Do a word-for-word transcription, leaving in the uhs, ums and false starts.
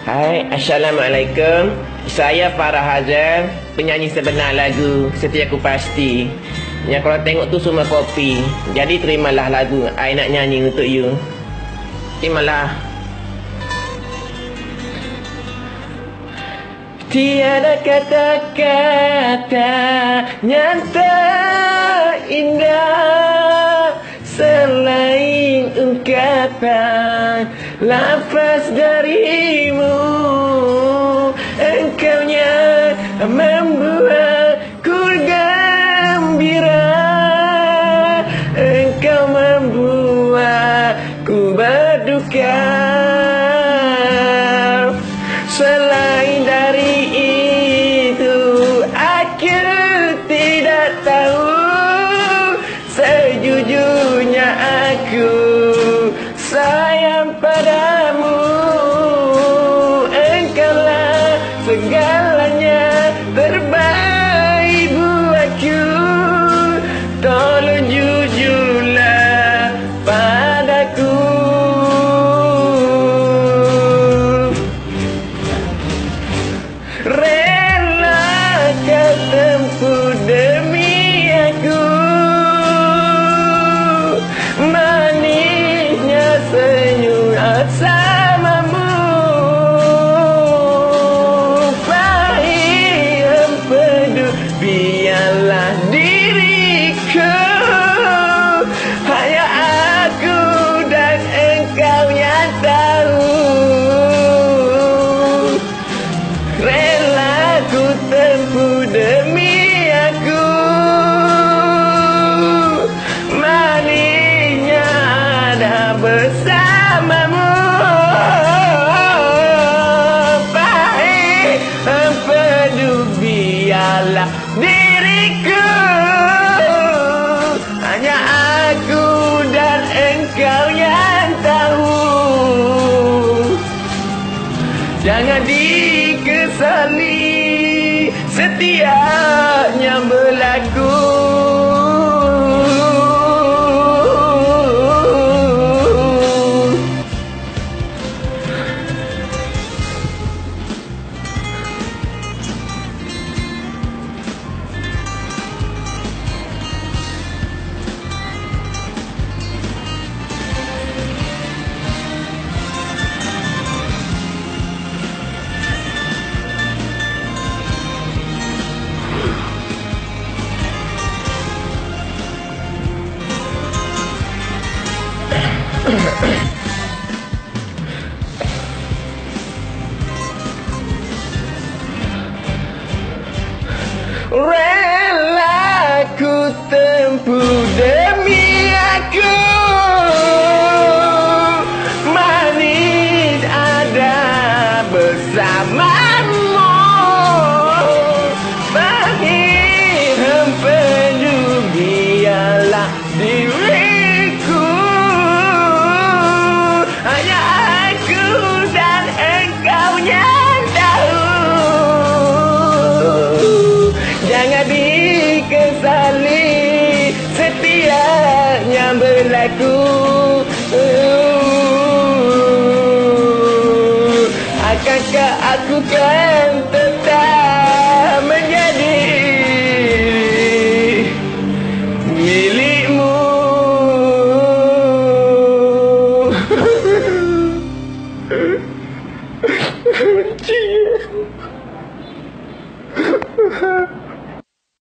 Hai, Assalamualaikum. Saya Farah Hazal, penyanyi sebenar lagu Setiaku Pasti. Yang kalau tengok tu semua kopi. Jadi terimalah lagu I nak nyanyi untuk you. Terimalah. Tiada kata-kata nyata indah selain ungkapan lafaz darimu. Engkaunya membuatku gembira, engkau membuatku berduka. Selain dari itu aku tidak tahu. Sejujurnya aku sayang padamu. Engkaulah segalanya terbaik buatku. Tolong jujurlah padaku. Rela kau tempuh demi aku. Manisnya senyum bersamamu. Pahit empedu biarlah diriku. Hanya aku dan engkau yang tahu. Rela ku tempuh demi aku. Manisnya ada bersamamu. Pahit empedu biarlah diriku. Hanya aku dan engkau yang tahu. Jangan dikesali setiapnya berlaku. Rela ku tempuh demi aku. Manis ada bersamamu. Pahit empedu biarlah diriku. Hanya aku dan engkau yang tahu. Jangan dikesali setiapnya berlaku. Akankah aku kan tetap menjadi milikmu? Benci.